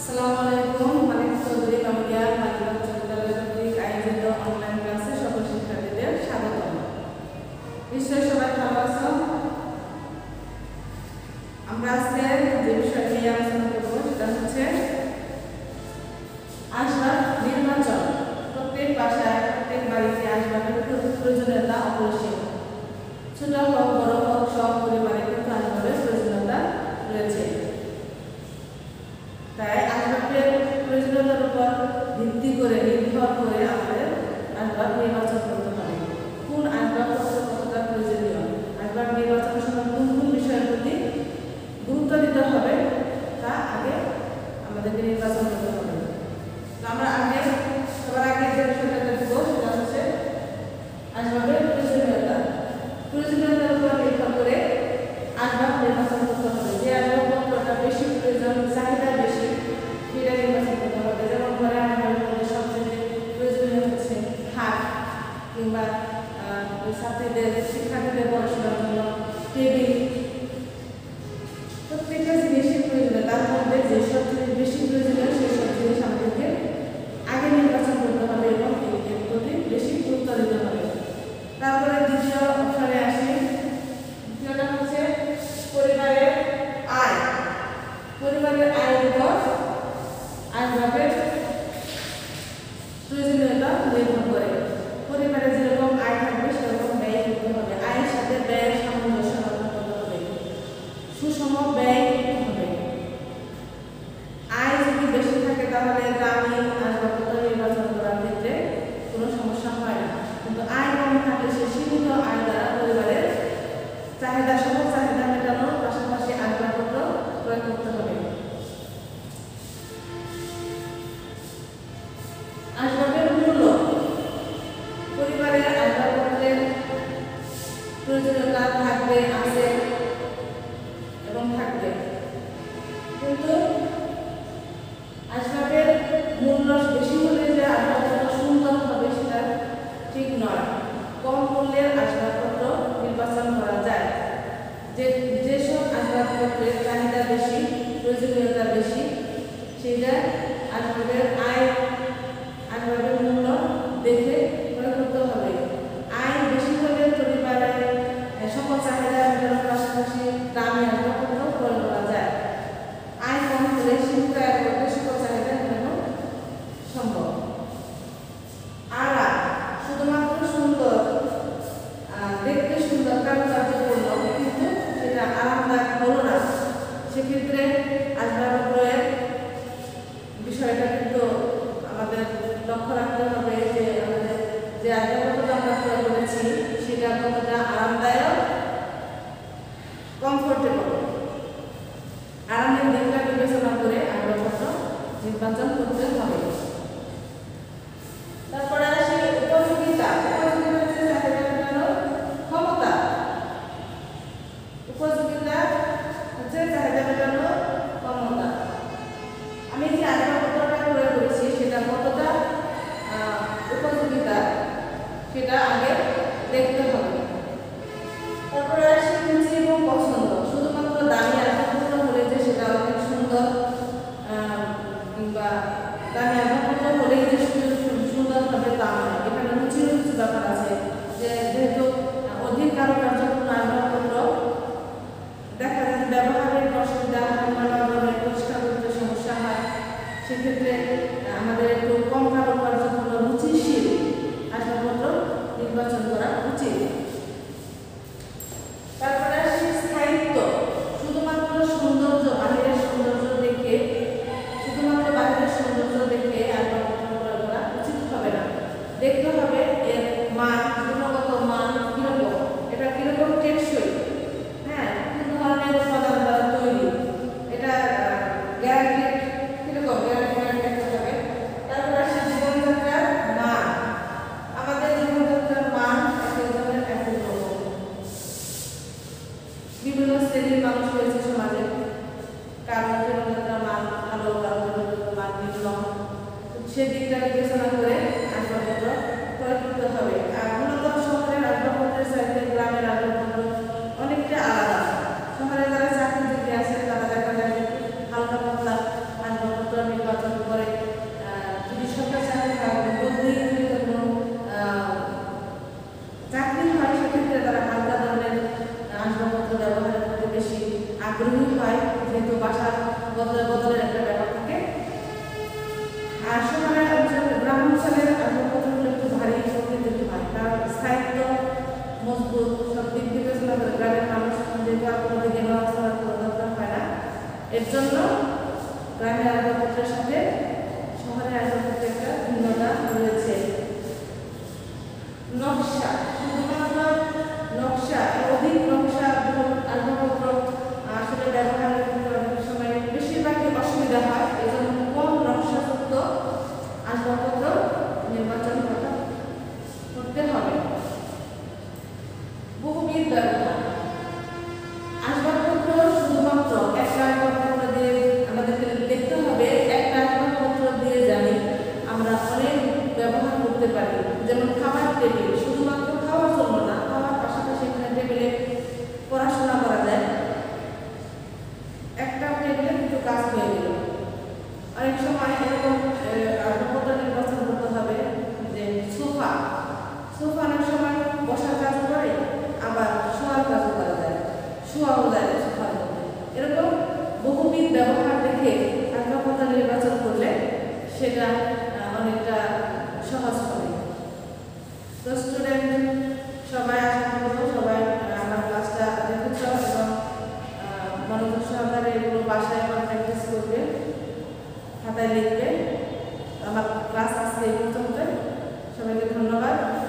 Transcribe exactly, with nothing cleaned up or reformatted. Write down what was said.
আসসালামু আলাইকুম। মালেক চৌধুরী মেমোরিয়াল মালিবাগ বিশ্ববিদ্যালয় কর্তৃক আয়োজিত অনলাইন ক্লাসে সকল শিক্ষার্থীদের স্বাগতম। নিশ্চয়ই সবাই ভালো আছো। আমরা আজকে যে বিষয় নিয়ে আলোচনা করবো সেটা হচ্ছে আসবাব নির্বাচন। প্রত্যেক বাসায় প্রত্যেক বাড়িতে আসবাবের প্রয়োজনীয়তা অপরিসীম। ছোট হোক বড় হোক সব পরিবারে কিন্তু আসবাবের প্রয়োজনীয়তা রয়েছে। তাই আসবাবের প্রয়োজনীয়তার উপর ভিত্তি করে নির্ভর করে আমাদের আসবাব নির্বাচন করতে হবে। কোন আসবাবপত্র কতটা প্রয়োজনীয়, আসবাব নির্বাচনের সময় কোন কোন বিষয়ের প্রতি গুরুত্ব দিতে হবে তা আগে আমাদেরকে নির্বাচন করতে হবে। তো আমরা আগে সবার আগে যে বিষয়টা দেখবো সেটা হচ্ছে আসবাবের প্রয়োজনীয়তা। প্রয়োজনীয়তার উপর নির্ভর করে আসবাব নির্বাচন করতে হবে। যে আসবাবপত্রটা বেশি প্রয়োজন, চাহিদা বেশি, সেটা নির্বাচন করতে হবে। যেমন ঘরে আমাদের মধ্যে সবচেয়ে প্রয়োজনীয় হচ্ছে খাট, কিংবা ছাত্রীদের শিক্ষার্থীদের পড়াশোনার জন্য টেবিল। প্রত্যেকটা জিনিসের প্রয়োজনীয়, তার মধ্যে যেসব জিনিস বেশি প্রয়োজনীয় সেসব জিনিস আমাদেরকে আগে নির্বাচন করতে হবে এবং এর প্রতি বেশি গুরুত্ব দিতে হবে। তারপরে দ্বিতীয় অপশনে আসি। দ্বিতীয়টা হচ্ছে পরিবারের আয়। পরিবারের আয়ের উপর আসবাবের প্রয়োজনীয়তা নির্ভর করে। পরিবারে যেরকম আয় থাকবে সেরকম ব্যয় করতে হবে। আয়ের সাথে ব্যয়ের সামঞ্জস্য রক্ষা করতে হবে, সুষম ব্যয় হবে। আয় যদি বেশি থাকে তাহলে দামি আসবাবপত্র নির্বাচন করার ক্ষেত্রে কোনো সমস্যা হয় না। কিন্তু আয় কম থাকলে সে সীমিত আয় দ্বারা পরিবারের চাহিদা সহ চাহিদা মেটানোর পাশাপাশি আসবাবপত্র ক্রয় করতে হবে। আসবাবের মূল্য। পরিবারের আসবাবপত্রের প্রয়োজনীয়তা থাকবে, আছে এবং থাকবে, কিন্তু আসবাবের মূল্য বেশি হলে যে আসবাবপত্র সুন্দর হবে সেটা ঠিক নয়। কম মূল্যের আসবাবপত্র নির্বাচন করা যায়। যে যেসব আসবাবপত্রের চাহিদা বেশি, প্রয়োজনীয়তা বেশি, সেটা আসবাবের আয় আসবাবের মূল্য দেখে ক্রয় করতে হবে। আয় বেশি হলে পরিবারের সকল চাহিদা মেটানোর পাশাপাশি দামি আসবাবপত্র ক্রয় করা যায়। আয় কম হলে সীমিত আয়ের মধ্যে সকল চাহিদা মেটানো সম্ভব। আরাম, শুধুমাত্র সুন্দর, দেখতে সুন্দর, কারুকার্যপূর্ণ, কিন্তু সেটা আরামদায়ক হলো না, সেক্ষেত্রে আসবাব ক্রয়ের বিষয়টা কিন্তু আমাদের লক্ষ্য রাখতে হবে যে আমাদের যে আসবাবপত্রটা আমরা ক্রয় করেছি সেটা কতটা আরামদায়ক, কমফোর্টেবল। আরামের দিকটা বিবেচনা করে আসবাবপত্র নির্বাচন করতে হবে। তারপরে আসি উপযোগিতা। উপযোগিতা হচ্ছে চাহিদা মেটানোর ক্ষমতা। উপযোগিতা হচ্ছে চাহিদা মেটানোর ক্ষমতা। আমি যে আসবাবপত্রটা ক্রয় করেছি সেটা কতটা উপযোগিতা সেটা আগে দেখতে হবে। তারপরে আসি রুচি এবং পছন্দ। শুধুমাত্র দামি আসবাবপত্র হলে যে সেটা অনেক সুন্দর, কিংবা দামি আসবাবপত্র হলেই যে সুন্দর হবে তা নয়। এখানে রুচির কিছু ব্যাপার আছে। যে যেহেতু অধিক কারুকার্যপূর্ণ আসবাবপত্র দেখা যায় ব্যবহারের অসুবিধা হয়, নানা পরিষ্কার করতে সমস্যা হয়, সেক্ষেত্রে আমাদের একটু কম কারুকার্যপূর্ণ রুচিশীল আসবাবপত্র নির্বাচন করা উচিত। তারপরে আসি স্থায়িত্ব। শুধুমাত্র সৌন্দর্য, বাহিরের সৌন্দর্য দেখে শুধুমাত্র বাহিরের সৌন্দর্য দেখে আসবাবপত্র ক্রয় করা উচিত হবে না। দেখতে হবে এর মান, গুণগত মান কিরকম, এটা কিরকম টেকসই, হ্যাঁ, কোন ধরনের উপাদান দ্বারা তৈরি, এটা গ্যারান্টি কিরকম, গ্যারান্টি দেখতে হবে। তারপর আগ্রহী হয়, যেহেতু বাসার বদলে বদলের একটা ব্যাপার থাকে। আর শহরের অঞ্চলে গ্রামাঞ্চলের আসবাবপত্রগুলো একটু ভারী প্রকৃতির হয়, কারণ স্থায়িত্ব মজবুত সব দিক বিবেচনা করে গ্রামের মানুষ যেহেতু আপনাদের গেলে অবস্থার কোনো দরকার হয় না, এর জন্য গ্রামের আসবাবপত্রের সাথে শহরের আসবাবপত্রের একটা ভিন্নতা রয়েছে। নকশা, শুধুমাত্র নকশা, অধিক নকশা আসবাবপত্র আসলে ব্যবহারের ক্ষেত্রে অনেক সময় বেশিরভাগই অসুবিধা হয়, এই জন্য কম নকশাযুক্ত আসবাবপত্র নির্বাচন করতে হবে। বহুবিধ ব্যবহার, আসবাবপত্র শুধুমাত্র একটা আসবাবপত্র দিয়ে আমাদেরকে দেখতে হবে, একটা আসবাবপত্র দিয়ে জানি আমরা অনেক ব্যবহার করতে পারি। যেমন খাবার টেবিল, শুধুমাত্র খাওয়ার জন্য না, খাওয়ার পাশাপাশি এখানে টেবিলে পড়াশোনা করা যায়, একটা টেবিলে কিন্তু কাজ হয়ে গেল। অনেক সময় এরকম আসবাবপত্র নির্বাচন করতে হবে যে সোফা, সোফা অনেক সময় বসার কাজ করে, আবার শোয়ার কাজও করা যায়, শোয়াও যায় সোফার মধ্যে। এরকম বহুবিধ ব্যবহার দেখে আসবাবপত্র নির্বাচন করলে সেটা অনেকটা সহজ হবে। তো স্টুডেন্ট সবাই আশা করবো সবাই আমার ক্লাসটা দেখেছ এবং মনোযোগ সহকারে এগুলো বাসায় আমার প্র্যাকটিস করবে, খাতায় লিখবে। আমার ক্লাস আজকে এই পর্যন্ত, সবাইকে ধন্যবাদ।